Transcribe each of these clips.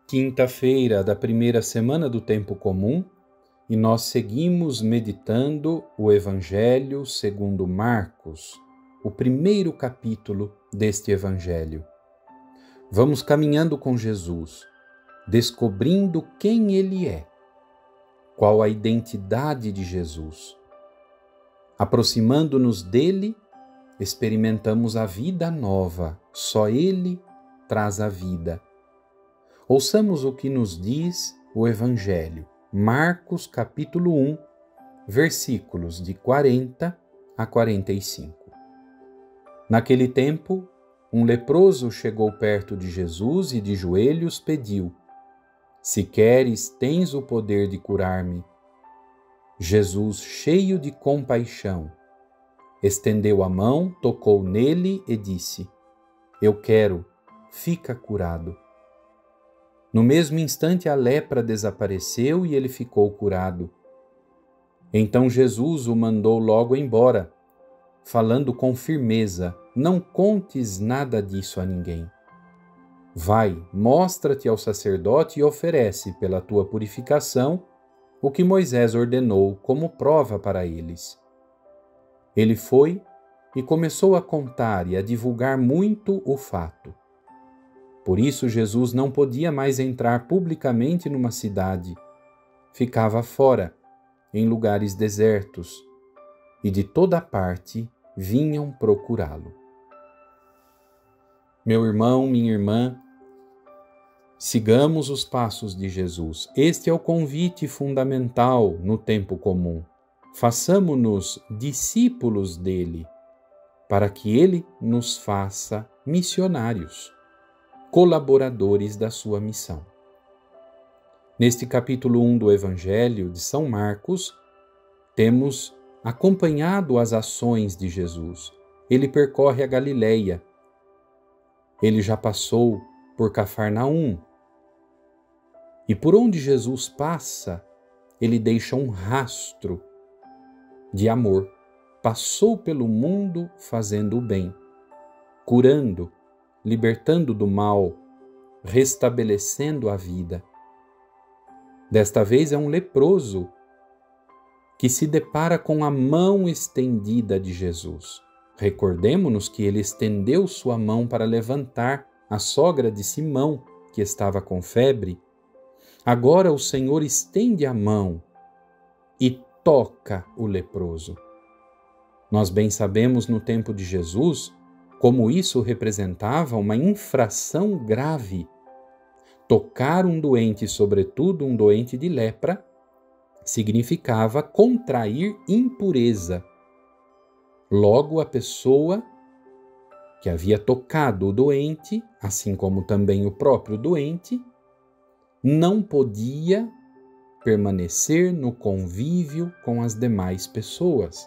Quinta-feira da primeira semana do Tempo Comum, e nós seguimos meditando o Evangelho segundo Marcos, o primeiro capítulo deste Evangelho. Vamos caminhando com Jesus, descobrindo quem Ele é, qual a identidade de Jesus. Aproximando-nos dele, experimentamos a vida nova, só Ele traz a vida. Ouçamos o que nos diz o Evangelho, Marcos capítulo 1, versículos de 40 a 45. Naquele tempo, um leproso chegou perto de Jesus e de joelhos pediu: "Se queres, tens o poder de curar-me." Jesus, cheio de compaixão, estendeu a mão, tocou nele e disse: "Eu quero, fica curado." No mesmo instante a lepra desapareceu e ele ficou curado. Então Jesus o mandou logo embora, falando com firmeza: "Não contes nada disso a ninguém. Vai, mostra-te ao sacerdote e oferece pela tua purificação o que Moisés ordenou como prova para eles." Ele foi e começou a contar e a divulgar muito o fato. Por isso Jesus não podia mais entrar publicamente numa cidade. Ficava fora, em lugares desertos, e de toda parte vinham procurá-lo. Meu irmão, minha irmã, sigamos os passos de Jesus. Este é o convite fundamental no tempo comum. Façamo-nos discípulos dele, para que ele nos faça missionários, colaboradores da sua missão. Neste capítulo 1 do Evangelho de São Marcos, temos acompanhado as ações de Jesus. Ele percorre a Galileia. Ele já passou por Cafarnaum. E por onde Jesus passa, ele deixa um rastro de amor. Passou pelo mundo fazendo o bem, curando, libertando do mal, restabelecendo a vida. Desta vez é um leproso que se depara com a mão estendida de Jesus. Recordemo-nos que ele estendeu sua mão para levantar a sogra de Simão, que estava com febre. Agora o Senhor estende a mão e toca o leproso. Nós bem sabemos no tempo de Jesus como isso representava uma infração grave. Tocar um doente, sobretudo um doente de lepra, significava contrair impureza. Logo, a pessoa que havia tocado o doente, assim como também o próprio doente, não podia permanecer no convívio com as demais pessoas.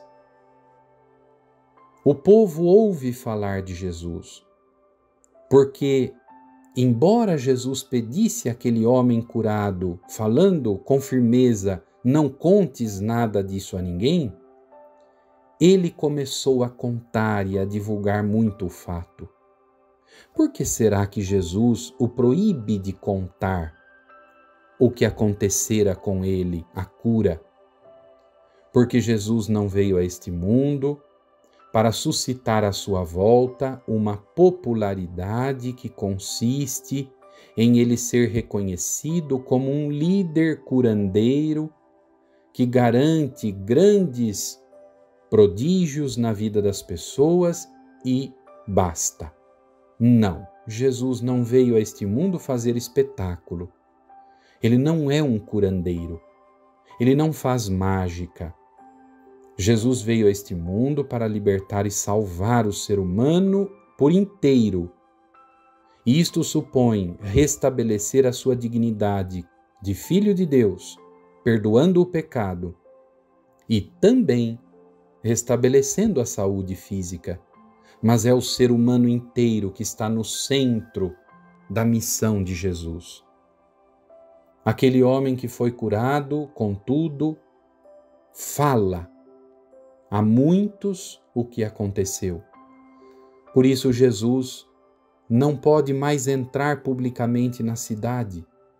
O povo ouve falar de Jesus, porque, embora Jesus pedisse àquele homem curado, falando com firmeza: "Não contes nada disso a ninguém", ele começou a contar e a divulgar muito o fato. Por que será que Jesus o proíbe de contar o que acontecera com ele, a cura? Porque Jesus não veio a este mundo para suscitar à sua volta uma popularidade que consiste em ele ser reconhecido como um líder curandeiro que garante grandes prodígios na vida das pessoas e basta. Não, Jesus não veio a este mundo fazer espetáculo. Ele não é um curandeiro. Ele não faz mágica. Jesus veio a este mundo para libertar e salvar o ser humano por inteiro. E isto supõe restabelecer a sua dignidade de Filho de Deus, perdoando o pecado, e também restabelecendo a saúde física. Mas é o ser humano inteiro que está no centro da missão de Jesus. Aquele homem que foi curado, contudo, fala a muitos o que aconteceu. Por isso Jesus não pode mais entrar publicamente na cidade.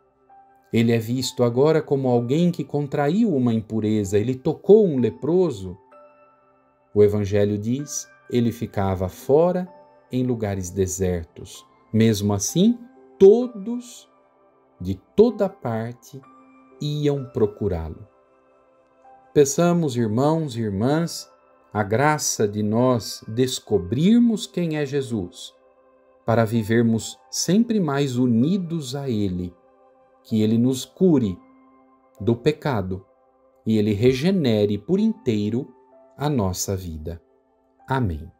Ele é visto agora como alguém que contraiu uma impureza, ele tocou um leproso. O Evangelho diz, ele ficava fora em lugares desertos. Mesmo assim, todos, de toda parte, iam procurá-lo. Peçamos, irmãos e irmãs, a graça de nós descobrirmos quem é Jesus, para vivermos sempre mais unidos a Ele, que Ele nos cure do pecado e Ele regenere por inteiro a nossa vida. Amém.